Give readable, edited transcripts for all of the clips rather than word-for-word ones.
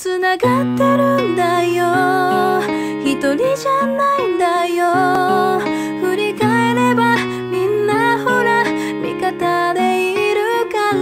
つながってるんだよ一人じゃないんだよ振り返ればみんなほら味方でいるから。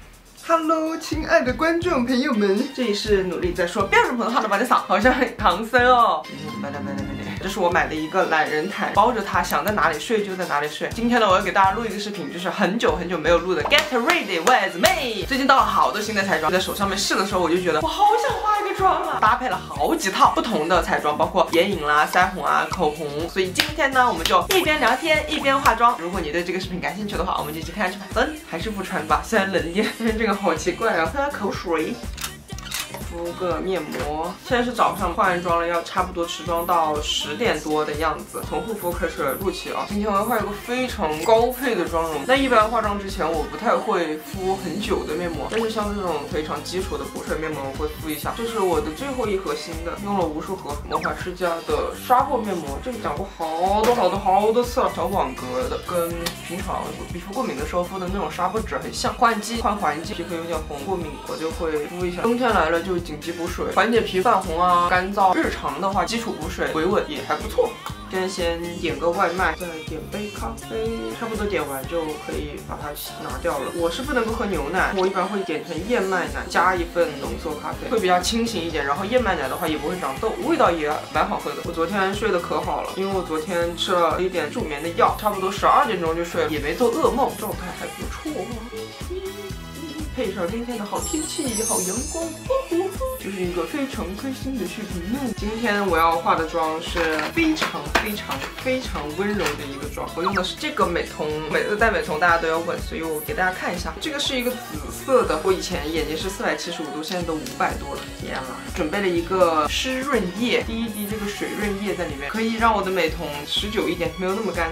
Hello， 亲爱的观众朋友们，这里是努力在说标准普通话的宝姐嫂，好像唐僧哦。这是我买的一个懒人毯，包着它，想在哪里睡就在哪里睡。今天呢，我要给大家录一个视频，就是很久没有录的 Get Ready with Me。最近到了好多新的彩妆，在手上面试的时候，我就觉得我好想化一个妆啊，搭配了好几套不同的彩妆，包括眼影啦、腮红啊、口红。所以今天呢，我们就一边聊天一边化妆。如果你对这个视频感兴趣的话，我们就一起看下去吧。还是不穿吧，虽然冷一点，但是这个好奇怪啊，喝点口水。 敷个面膜，现在是早上，化完妆了，要差不多持妆到10点多的样子。从护肤开始录起啊。今天我要画一个非常高配的妆容。在一般化妆之前，我不太会敷很久的面膜，但是像这种非常基础的补水面膜，我会敷一下。这是我的最后一盒新的，用了无数盒魔法世家的纱布面膜，这个讲过好多次了。小网格的，跟平常皮肤过敏的时候敷的那种纱布纸很像。换季换环季，皮肤有点红过敏，我就会敷一下。冬天来了就 紧急补水，缓解皮肤泛红啊、干燥。日常的话，基础补水维稳也还不错。今天先点个外卖，再点杯咖啡，差不多点完就可以把它拿掉了。我是不能够喝牛奶，我一般会点成燕麦奶，加一份浓缩咖啡，会比较清醒一点。然后燕麦奶的话也不会长痘，味道也蛮好喝的。我昨天睡得可好了，因为我昨天吃了一点助眠的药，差不多12点钟就睡了，也没做噩梦，状态还不错。 配上今天的好天气，好阳光，就是一个非常开心的视频呢。今天我要化的妆是非常温柔的一个妆，我用的是这个美瞳，每次戴美瞳大家都要问，所以我给大家看一下，这个是一个紫色的，我以前眼睛是475度，现在都500多了，天啦！准备了一个湿润液，滴一滴这个水润液在里面，可以让我的美瞳持久一点，没有那么干。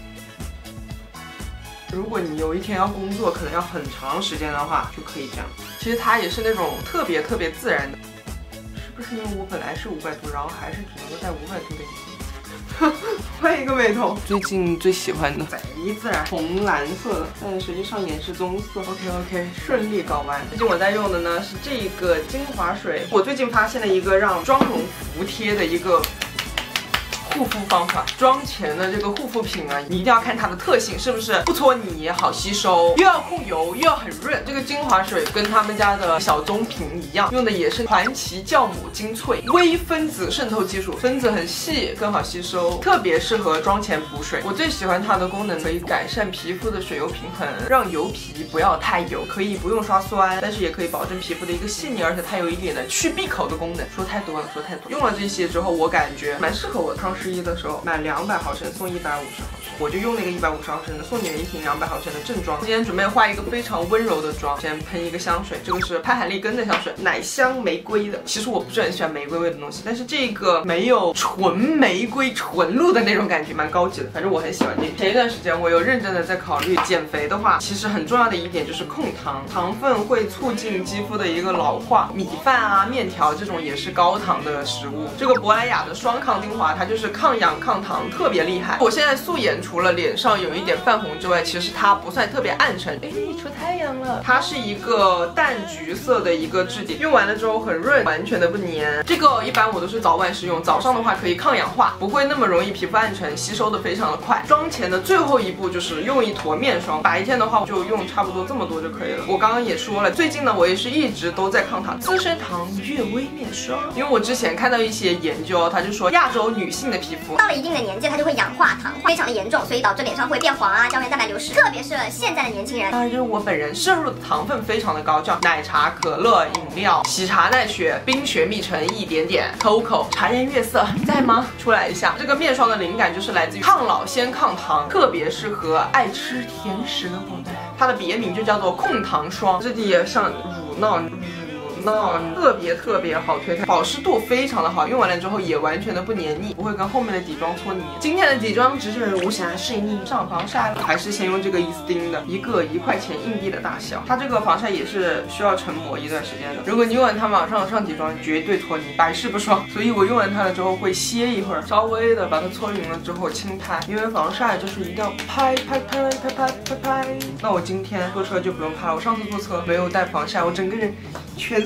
如果你有一天要工作，可能要很长时间的话，就可以这样。其实它也是那种特别自然的，是不是因为我本来是500度，然后还是只能够戴500度的眼镜？换一个美瞳，最近最喜欢的贼自然，红蓝色的，但实际上眼是棕色。OK， 顺利搞完。最近我在用的呢是这个精华水，我最近发现了一个让妆容服帖的一个 护肤方法，妆前的这个护肤品啊，你一定要看它的特性是不是不搓泥、好吸收，又要控油又要很润。这个精华水跟他们家的小棕瓶一样，用的也是传奇酵母精粹微分子渗透技术，分子很细，更好吸收，特别适合妆前补水。我最喜欢它的功能，可以改善皮肤的水油平衡，让油皮不要太油，可以不用刷酸，但是也可以保证皮肤的一个细腻，而且它有一点的去闭口的功能。说太多了。用了这些之后，我感觉蛮适合我的。 11的时候买200毫升送150毫升，我就用那个150毫升的，送你们一瓶200毫升的正装。今天准备画一个非常温柔的妆，先喷一个香水，这个是潘海利根的香水，奶香玫瑰的。其实我不是很喜欢玫瑰味的东西，但是这个没有纯玫瑰纯露的那种感觉，蛮高级的。反正我很喜欢这个。前一段时间我有认真的在考虑减肥的话，其实很重要的一点就是控糖，糖分会促进肌肤的一个老化。米饭啊、面条这种也是高糖的食物。这个珀莱雅的双抗精华，它就是抗氧抗糖特别厉害。我现在素颜除了脸上有一点泛红之外，其实它不算特别暗沉。哎，出太阳了。它是一个淡橘色的一个质地，用完了之后很润，完全的不粘。这个一般我都是早晚使用，早上的话可以抗氧化，不会那么容易皮肤暗沉，吸收的非常的快。妆前的最后一步就是用一坨面霜，白天的话就用差不多这么多就可以了。我刚刚也说了，最近呢我也是一直都在抗糖，资生堂悦薇面霜，因为我之前看到一些研究，他就说亚洲女性的皮肤到了一定的年纪，它就会氧化糖化，非常的严重，所以导致脸上会变黄啊，胶原蛋白流失，特别是现在的年轻人。 当然就是我本人摄入的糖分非常的高，像奶茶、可乐、饮料、喜茶奈雪、冰雪蜜橙一点点 ，Coco、茶颜悦色在吗？出来一下。这个面霜的灵感就是来自于抗老先抗糖，特别适合爱吃甜食的伙伴。它的别名就叫做控糖霜，质地也像乳酪。 特别好推开，保湿度非常的好，用完了之后也完全的不黏腻，不会跟后面的底妆搓泥。今天的底妆直至无瑕细腻，上防晒了，还是先用这个伊斯汀的，一个1块钱硬币的大小。它这个防晒也是需要成膜一段时间的，如果你用完它马上上底妆，绝对搓泥，百试不爽。所以我用完它了之后会歇一会儿，稍微的把它搓匀了之后轻拍，因为防晒就是一定要拍。那我今天坐车就不用拍了，我上次坐车没有带防晒，我整个人全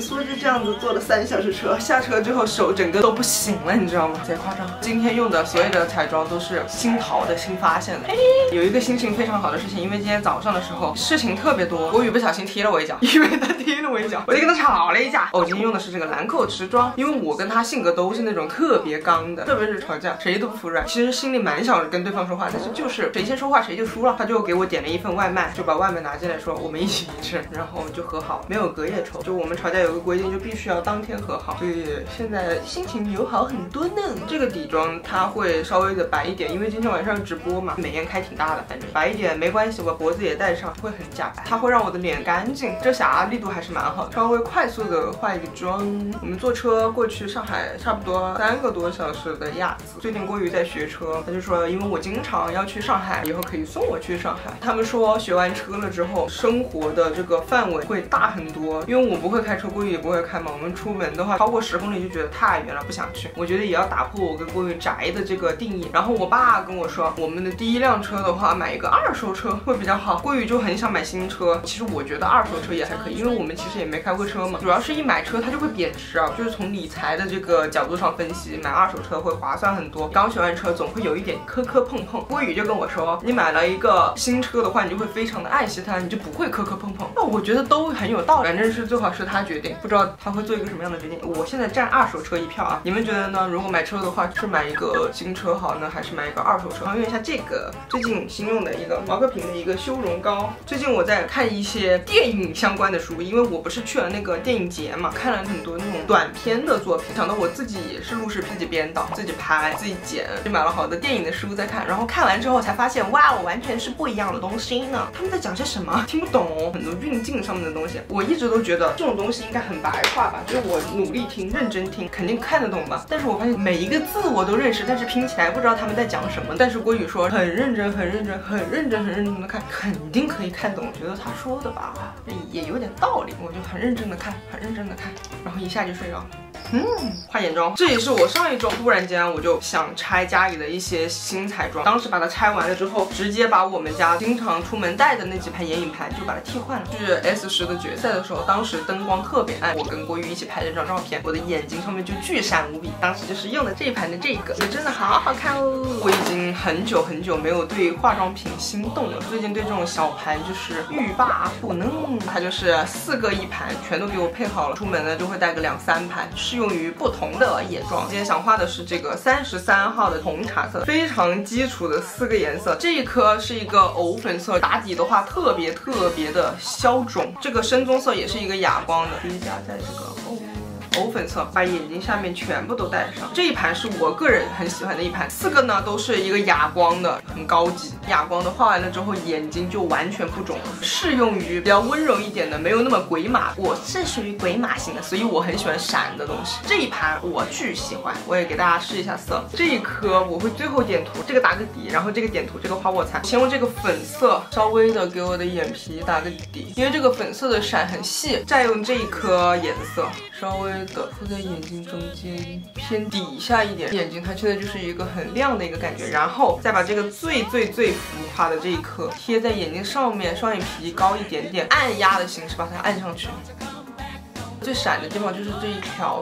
缩着这样子坐了3小时车，下车之后手整个都不行了，你知道吗？贼夸张。今天用的所有的彩妆都是新淘的、新发现的。有一个心情非常好的事情，因为今天早上的时候事情特别多，国语不小心踢了我一脚，因为他踢了我一脚，我就跟他吵了一架。我今天用的是这个兰蔻持妆，因为我跟他性格都是那种特别刚的，特别是吵架谁都不服软。其实心里蛮想跟对方说话，但是就是谁先说话谁就输了。他就给我点了一份外卖，就把外卖拿进来说我们一起吃，然后就和好，没有隔夜仇。就我们吵架有个规定，就必须要当天和好。所以现在心情有好很多呢。这个底妆它会稍微的白一点，因为今天晚上直播嘛，美颜开挺大的，反正白一点没关系，我脖子也戴上，会很假白。它会让我的脸干净，遮瑕力度还是蛮好的。稍微快速的化一个妆。我们坐车过去上海，差不多3个多小时的样子。最近郭宇在学车，他就说因为我经常要去上海，以后可以送我去上海。他们说学完车了之后，生活的这个范围会大很多，因为我不会开车，郭宇也不会开嘛。我们出门的话，超过10公里就觉得太远了，不想去。我觉得也要打破我跟郭宇宅的这个定义。然后我爸跟我说，我们的第1辆车的话，买一个2手车会比较好。郭宇就很想买新车，其实我觉得2手车也还可以，因为我们其实也没开过车嘛。主要是一买车它就会贬值啊，就是从理财的这个角度上分析，买2手车会划算很多。刚学完车总会有一点磕磕碰碰。郭宇就跟我说，你买了一个新车的话，你就会非常的爱惜它，你就不会磕磕碰碰。那我觉得都很有道理，反正是最好是他决定，不知道他会做一个什么样的决定。我现在占2手车1票啊，你们觉得呢？如果买车的话，是买一个新车好呢，还是买一个2手车？然后用一下这个最近新用的一个毛克瓶的一个修容膏。最近我在看一些电影相关的书，因为我不是去了那个电影节嘛，看了很多那种短片的作品，想到我自己也是录视频，自己编导、自己拍、自己剪，就买了好多电影的书在看。然后看完之后才发现，哇，我完全是不一样的东西呢。他们在讲些什么？听不懂，很多运镜上面的东西。我一直都觉得这种东西应该很白话吧，就是我努力听、认真听，肯定看得懂吧。但是我发现每一个字我都认识，但是拼起来不知道他们在讲什么。但是郭宇说很认真、很认真、很认真、很认真的看，肯定可以看懂。我觉得他说的吧，也有点道理。我就很认真的看，很认真的看，然后一下就睡着了。画眼妆，这也是我上一周突然间我就想拆家里的一些新彩妆，当时把它拆完了之后，直接把我们家经常出门带的那几盘眼影盘就把它替换了。是 S10的决赛的时候，当时灯光特别暗，我跟郭宇一起拍了张照片，我的眼睛上面就巨闪无比，当时就是用的这一盘的这个，真的好好看哦。我已经很久没有对化妆品心动了，最近对这种小盘就是欲罢不能。它就是4个一盘，全都给我配好了，出门呢就会带个2、3盘，适用于不同的眼妆。今天想画的是这个33号的红茶色，非常基础的4个颜色。这一颗是一个藕粉色，打底的话特别的消肿。这个深棕色也是一个哑光的，叠加在这个藕粉色，把眼睛下面全部都带上。这一盘是我个人很喜欢的一盘，4个呢都是一个哑光的，很高级。哑光的画完了之后，眼睛就完全不肿了，适用于比较温柔一点的，没有那么鬼马。我是属于鬼马型的，所以我很喜欢闪的东西。这一盘我巨喜欢，我也给大家试一下色。这一颗我会最后点涂，这个打个底，然后这个点涂，这个花卧蚕。先用这个粉色稍微的给我的眼皮打个底，因为这个粉色的闪很细。再用这一颗颜色稍微的敷在眼睛中间偏底下一点，眼睛它现在就是一个很亮的一个感觉，然后再把这个最浮夸的这一颗贴在眼睛上面，双眼皮高一点点，按压的形式把它按上去。最闪的地方就是这一条，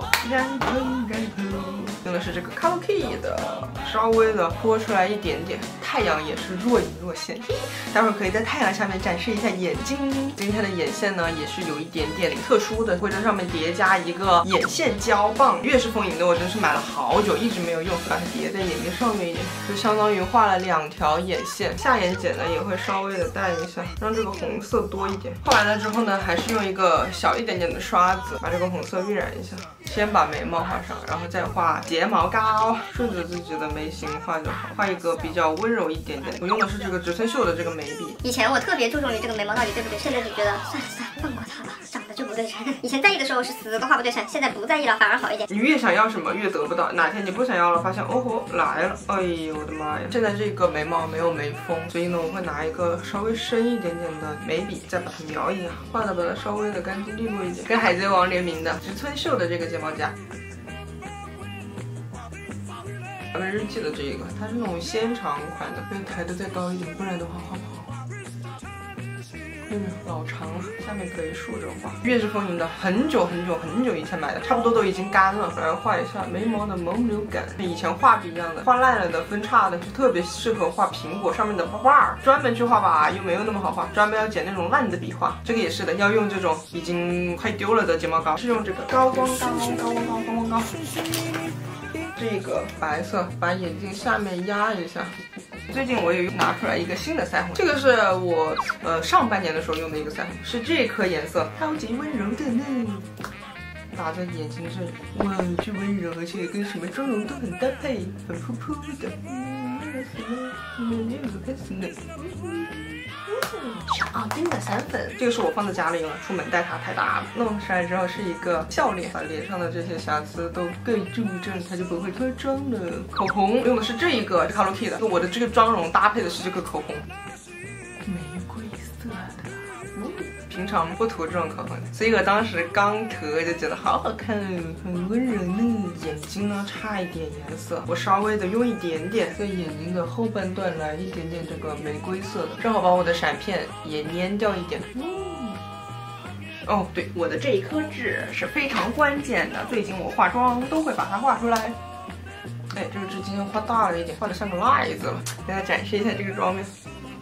用的是这个 Color Key 的，稍微的拖出来一点点，太阳也是若隐若现，待会儿可以在太阳下面展示一下眼睛。今天的眼线呢也是有一点点特殊的，会在上面叠加一个眼线胶棒，悦诗风吟的我真是买了好久，一直没有用，把它叠在眼睛上面一点，就相当于画了2条眼线。下眼睑呢也会稍微的带一下，让这个红色多一点。画完了之后呢，还是用一个小一点点的刷子把这个红色晕染一下，先把眉毛画上，然后再画睫毛膏，顺着自己的眉形画就好，画一个比较温柔一点点。我用的是这个植村秀的这个眉笔。 以前我特别注重于这个眉毛到底对不对，现在就觉得算了，放过它吧，长得就不对称。以前在意的时候是死都画不对称，现在不在意了反而好一点。 你越想要什么越得不到，哪天你不想要了，发现哦吼来了，哎呦我的妈呀！现在这个眉毛没有眉峰，所以呢我会拿一个稍微深一点点的眉笔，再把它描一下，画的把它稍微的干净利落一点。跟海贼王联名的植村秀的这个睫毛夹。日本日记的这个，它是那种纤长款的，可以抬得再高一点，不然的话画不好。 老长了，下面可以竖着画。月之风吟的，很久以前买的，差不多都已经干了。来画一下眉毛的朦胧感，跟以前画笔一样的，画烂了的、分叉的，就特别适合画苹果上面的画儿。专门去画吧，又没有那么好画，专门要捡那种烂的笔画。这个也是的，要用这种已经快丢了的睫毛膏，是用这个高光膏。这个白色，把眼睛下面压一下。最近我也拿出来一个新的腮红，这个是我上半年的时候用的一个腮红，是这颗颜色，超级温柔的呢，打在眼睛这里，哇，这温柔，而且跟什么妆容都很搭配，很扑扑的。小奥丁的散粉，这个是我放在家里了，出门带它太大了。弄出来之后是一个笑脸，把脸上的这些瑕疵都盖住，这样它就不会脱妆了。口红用的是这一个 Hello Kitty 的，我的这个妆容搭配的是这个口红，玫瑰色的。平常不涂这种口红，所以我当时刚涂就觉得好好看，很温柔呢。眼睛呢差一点颜色，我稍微的用一点点，在眼睛的后半段来一点点这个玫瑰色的，正好把我的闪片也粘掉一点。哦，对，我的这一颗痣是非常关键的，最近我化妆都会把它画出来。哎，这个痣今天画大了一点，画的像个赖子了。给大家展示一下这个妆面。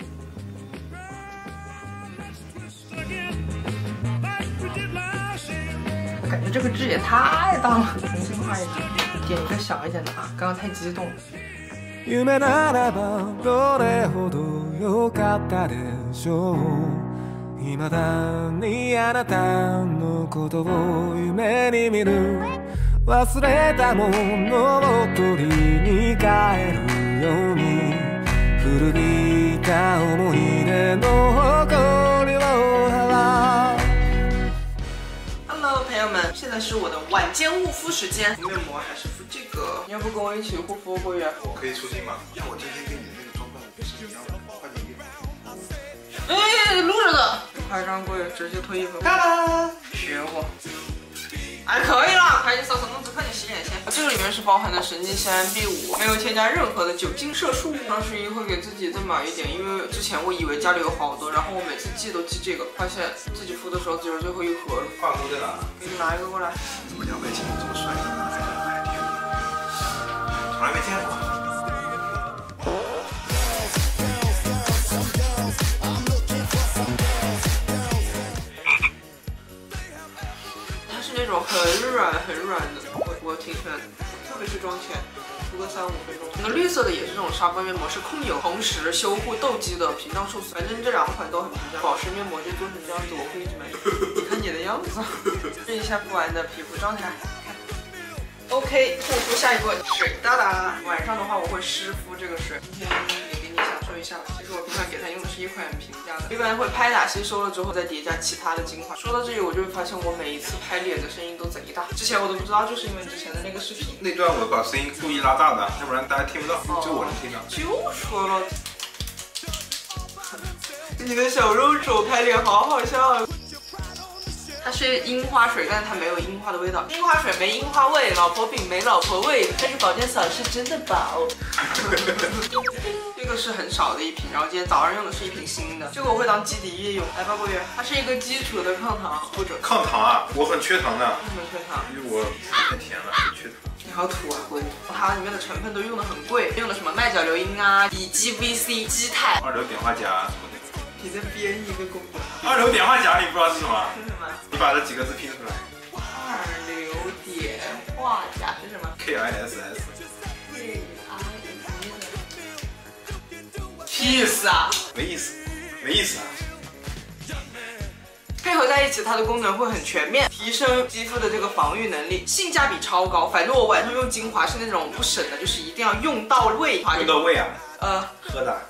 感觉这个痣也太大了，重新画一个，点一个小一点的啊，刚刚太激动了。夢ならばどれほど良かったでしょう。未だにあなたのことを夢に見る。忘れたものを取りに帰るように。古びた思い出の誇りを払う。Hello， 朋友们，现在是我的晚间护肤时间。面膜还是敷这个？你要不跟我一起护肤，郭远？ 我可以出镜吗？那我今天跟你的那个装扮是一样的，换件衣服。 哎，录着呢。夸张，郭远直接脱衣服。哒哒，学我。哎，可以了，快点扫扫弄子，快点洗脸先。这个里面是包含的神经酰胺 B5，没有添加任何的酒精色素。双十一会给自己再买一点，因为之前我以为家里有好多，然后我每次寄都寄这个，发现自己敷的时候只有最后一盒了。 画工在哪？ 给你拿一个过来。 怎么两位亲这么帅，从来没见过。 那种很软的，我挺喜欢的，特别是妆前敷个3-5分钟。那绿色的也是这种沙发面膜，是控油，同时修护痘肌的屏障受损。反正这2款都很平价。保湿面膜就做成这样子，我会一直买。你看你的样子，试一下敷完的皮肤状态。OK， 护肤下一步水哒哒。晚上的话我会湿敷这个水。今天也给你享受一下，其实我平常给它用的是一款平价的，一般会拍打吸收了之后再叠加其他的精华。说到这里，我就会发现我每一次拍脸的声音都贼大，之前我都不知道，就是因为之前的那个视频那段我把声音故意拉大的，要不然大家听不到，就我能听到。 就说了，你的小肉手拍脸好好笑。它是樱花水，但是它没有樱花的味道。樱花水没樱花味，老婆饼没老婆味，但是保健嫂是真的饱。这个是很少的一瓶，然后今天早上用的是一瓶新的，这个我会当基底液用。来吧，郭月，它是一个基础的抗糖或者抗糖啊，我很缺糖的。 为什么缺糖？ 因为我太甜了，缺糖。 你好土啊，郭月！它里面的成分都用的很贵，用的什么麦角硫因啊、乙基 VC、基肽、 二硫碘化钾什么的。 你在编一个功能。 二硫碘化钾你不知道是什么？ 是什么？ 你把这几个字拼出来。 二硫碘化钾是什么 ？KISS。 意思啊？ 没意思，没意思啊。 配合在一起，它的功能会很全面，提升肌肤的这个防御能力，性价比超高。反正我晚上用精华是那种不省的，就是一定要用到位。 用到位啊？喝的。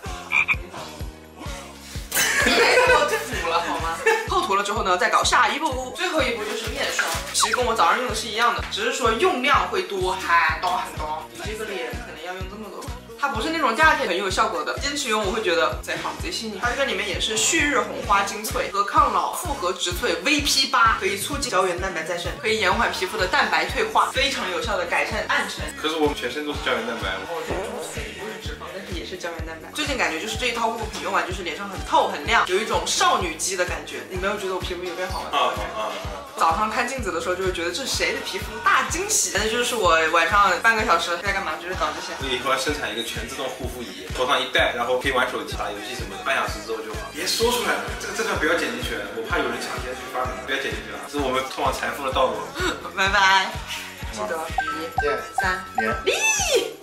太土了好吗？厚涂了之后呢，再搞下一步，最后一步就是面霜。其实跟我早上用的是一样的，只是说用量会多很多。你这个脸可能要用这么多。它不是那种夏天很有效果的，坚持用我会觉得贼好贼细腻。它这个里面也是旭日红花精粹和抗老复合植萃 VP8，可以促进胶原蛋白再生，可以延缓皮肤的蛋白退化，非常有效的改善暗沉。 可是我全身都是胶原蛋白。 我觉得不是脂肪，但是也是是胶原蛋白。最近感觉就是这一套护肤品用完，就是脸上很透很亮，有一种少女肌的感觉。你没有觉得我皮肤有变好吗？早上看镜子的时候就会觉得这是谁的皮肤大惊喜。但是就是我晚上半个小时在干嘛？就是搞这些。 我以后要生产一个全自动护肤仪，头上一戴，然后可以玩手机、打游戏什么的，半小时之后就好。别说出来了，这段不要剪进去，我怕有人抢先去发明，不要剪进去了，这是我们通往财富的道路。 拜拜，记得 1、2、 3、 2。 立。